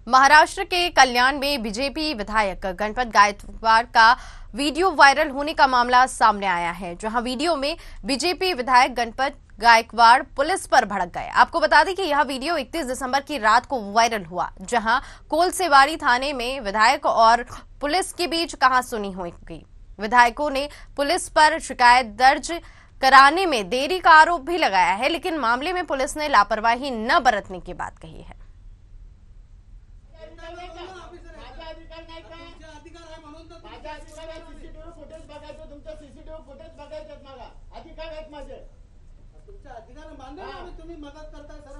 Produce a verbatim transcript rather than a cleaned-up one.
महाराष्ट्र के कल्याण में बीजेपी विधायक गणपत गायकवाड़ का वीडियो वायरल होने का मामला सामने आया है, जहां वीडियो में बीजेपी विधायक गणपत गायकवाड़ पुलिस पर भड़क गए। आपको बता दें कि यह वीडियो इकतीस दिसंबर की रात को वायरल हुआ, जहां कोलसेवाड़ी थाने में विधायक और पुलिस के बीच कहासुनी हुई। विधायकों ने पुलिस पर शिकायत दर्ज कराने में देरी का आरोप भी लगाया है, लेकिन मामले में पुलिस ने लापरवाही न बरतने की बात कही है। तुमचे अधिकार मान्य तुम्ही मदत करताय।